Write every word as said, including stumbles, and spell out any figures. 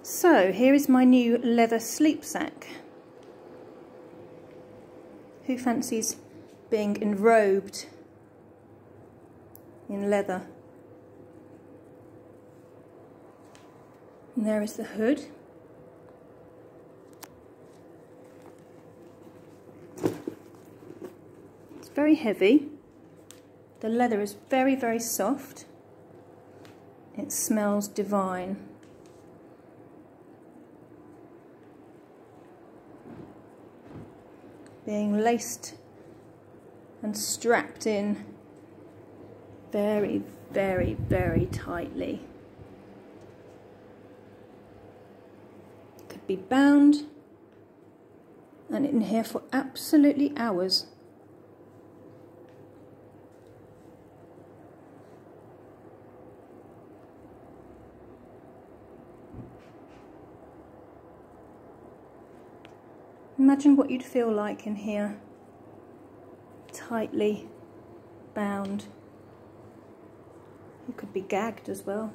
So here is my new leather sleep sack. Who fancies being enrobed in leather? And there is the hood. It's very heavy. The leather is very, very soft. It smells divine. Being laced and strapped in very, very, very tightly. Could be bound and in here for absolutely hours. Imagine what you'd feel like in here, tightly bound. You could be gagged as well.